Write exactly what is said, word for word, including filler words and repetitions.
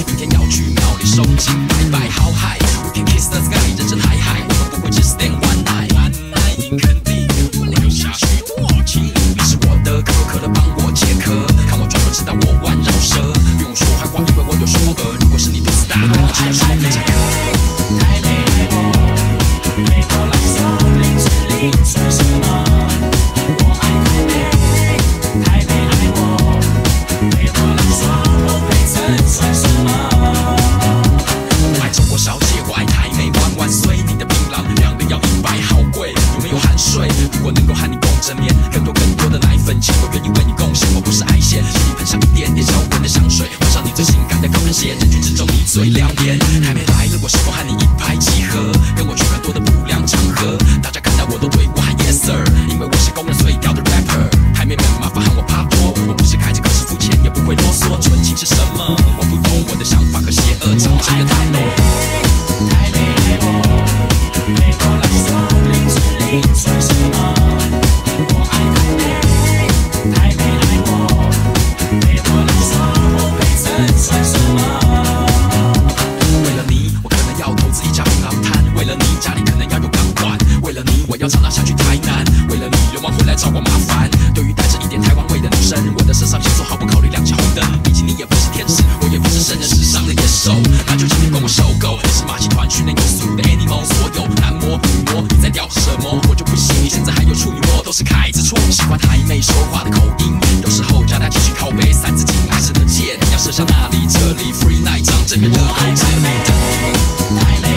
明天要去庙里收金拜拜。好嗨 ，We can kiss the sky， 认真嗨嗨，我们不会只 stand one night。One night in 肯定，我留下许多情。你是我的可口可乐，帮我解渴，看我转头直到我弯绕舌，不用说坏话，因为我有说呃。如果是你肚子大，我只要说非常可。太美爱我，美过蓝色林志玲算什么？我爱台北，台北爱我，美过蓝色我陪衬算什么？我爱中国小姐，我爱台美万万岁！你的槟榔两人要一百，好贵，有没有含税？如果能够和你共枕眠，更多更多的奶粉钱，我愿意为你贡献。我不是爱线，请你喷上一点点娇贵的香水，换上你最性感的高跟鞋，人群之中你最亮眼。台北来了，我是否和你一拍即合？跟我去很多的不良场合，大家看到我都对我喊 yes sir， 因为我是公认最屌的 rapper。台妹们麻烦喊我帕托，我不是开着歌是肤浅，也不会啰嗦。纯情是什么？我不懂我的想法和邪恶，长这个太浓。台北爱我，美国蓝色林志玲算什么？我爱台北，台北爱我，美国蓝色我陪衬算什么？为了你，我可能要投资一家槟榔摊；为了你，家里可能要有钢管；为了你，我要常常下去台南；为了你，流氓会来找我麻烦。对于带着一点台湾味的女生，我的肾上腺素毫不考虑亮起红灯。毕竟你也不是天使，我也不是圣人世上的野兽，那就请你跟我收购。你是马戏团训练有素的 animal， 所有男模女模你在屌什么？我就不信你现在还有处女膜，都是凯子错。喜欢台妹说话的口音，有时候叫她继续靠背三字经，爱神的箭要射向那里，这里 free night 唱这个热狗，这里的台妹。